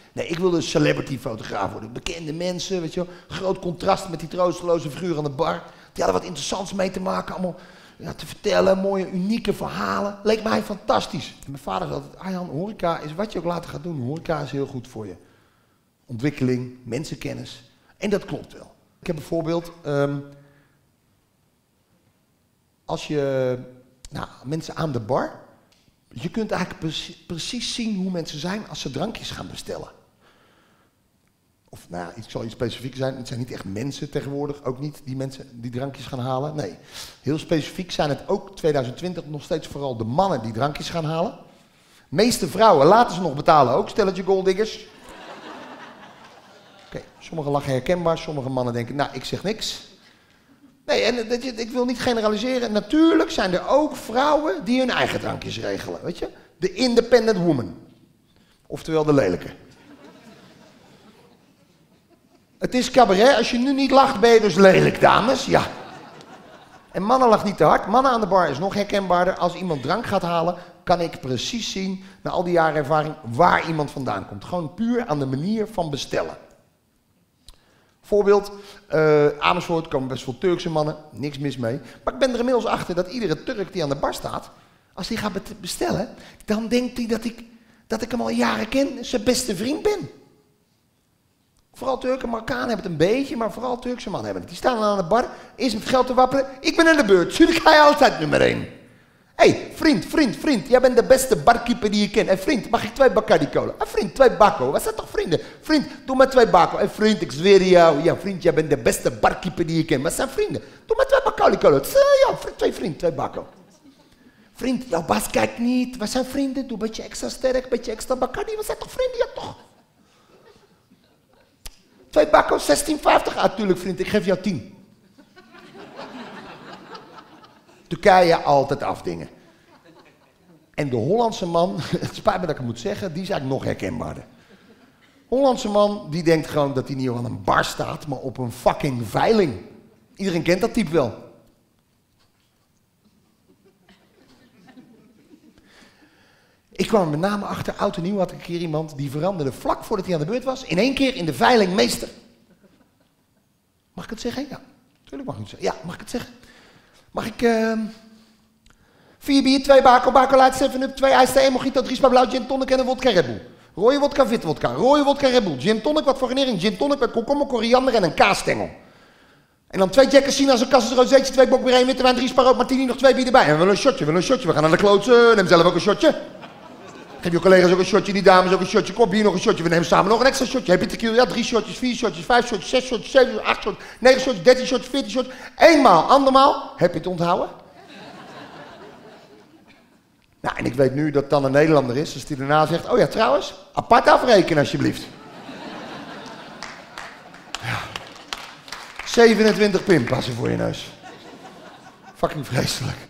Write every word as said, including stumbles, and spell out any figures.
Nee, ik wilde een celebrity fotograaf worden. Bekende mensen, weet je wel. Groot contrast met die troosteloze figuur aan de bar. Die hadden wat interessants mee te maken, allemaal ja, te vertellen, mooie, unieke verhalen. Leek mij fantastisch. En mijn vader zei altijd, Arjan, horeca is wat je ook later gaat doen. Horeca is heel goed voor je. Ontwikkeling, mensenkennis. En dat klopt wel. Ik heb bijvoorbeeld, um, als je, nou, mensen aan de bar, je kunt eigenlijk precies, precies zien hoe mensen zijn als ze drankjes gaan bestellen. Of, nou ja, ik zal iets specifiek zijn, het zijn niet echt mensen tegenwoordig, ook niet die mensen die drankjes gaan halen. Nee, heel specifiek zijn het ook twintig twintig nog steeds vooral de mannen die drankjes gaan halen. De meeste vrouwen laten ze nog betalen ook, stelletje golddiggers. Oké, okay, sommige lachen herkenbaar, sommige mannen denken, nou, ik zeg niks. Nee, en dat, ik wil niet generaliseren. Natuurlijk zijn er ook vrouwen die hun eigen drankjes regelen, weet je? De independent woman. Oftewel de lelijke. Het is cabaret, als je nu niet lacht ben je dus lelijk, dames, ja. En mannen lachen niet te hard. Mannen aan de bar is nog herkenbaarder. Als iemand drank gaat halen, kan ik precies zien, na al die jaren ervaring, waar iemand vandaan komt. Gewoon puur aan de manier van bestellen. Voorbeeld, uh, Amersfoort komen best veel Turkse mannen, niks mis mee. Maar ik ben er inmiddels achter dat iedere Turk die aan de bar staat, als hij gaat bestellen, dan denkt hij dat ik, dat ik hem al jaren ken, zijn beste vriend ben. Vooral Turken, Marokkanen hebben het een beetje, maar vooral Turkse mannen hebben het. Die staan dan aan de bar, eerst met geld te wapperen, ik ben aan de beurt, natuurlijk ga je altijd nummer één. Hé, hey, vriend, vriend, vriend, jij bent de beste barkeeper die je kent. Hé hey, vriend, mag ik twee Bacardi Cola? Hé vriend, twee Bacco. Wat zijn toch vrienden? Vriend, doe maar twee Bacco. Hé hey, vriend, ik zweer jou. Ja vriend, jij bent de beste barkeeper die je kent. Wat zijn vrienden? Doe maar twee Bacardi Cola. Ja, vriend, twee vriend, twee Bacco. Vriend, jouw baas kijkt niet. Wat zijn vrienden? Doe een beetje extra sterk, een beetje extra Bacardi. Wat zijn toch vrienden? Ja toch? Twee Bacco, zestien vijftig. Ah, tuurlijk vriend, ik geef jou tien. Turkije altijd afdingen. En de Hollandse man, het spijt me dat ik het moet zeggen, die is eigenlijk nog herkenbaarder. Hollandse man, die denkt gewoon dat hij niet aan een bar staat, maar op een fucking veiling. Iedereen kent dat type wel. Ik kwam er met name achter, oud en nieuw had ik een keer iemand die veranderde vlak voordat hij aan de beurt was, in één keer in de veiling meester. Mag ik het zeggen? Ja, natuurlijk mag ik het zeggen. Ja, mag ik het zeggen? Mag ik, uh, vier bier, twee Baco, Baco Light, seven up, twee ijs, één mojito, drie spa blauw, gin tonic en een vodka Red Bull. Rode wodka, wit wodka, rode wodka Red Bull, gin tonic, wat voor genering, gin tonic met komkommer, koriander en een kaasstengel. En dan twee Jack Casina's, een Cassis Rozeetje, twee Bok Bireen, witte wijn, drie Spa rood, martini, nog twee bier erbij. En we willen een shotje, we willen een shotje, we gaan naar de klootsen, neem zelf ook een shotje. Geef je collega's ook een shotje, die dames ook een shotje, kom hier nog een shotje, we nemen samen nog een extra shotje. Heb je tequila? Ja, drie shotjes, vier shotjes, vijf shotjes, zes shotjes, zeven shotjes, acht shotjes, negen shotjes, dertien shotjes, veertien shotjes. Eenmaal, andermaal, heb je het onthouden? Nou, en ik weet nu dat het dan een Nederlander is, dus die daarna zegt, oh ja, trouwens, apart afrekenen alsjeblieft. Ja. zevenentwintig pin passen voor je neus. Fucking vreselijk.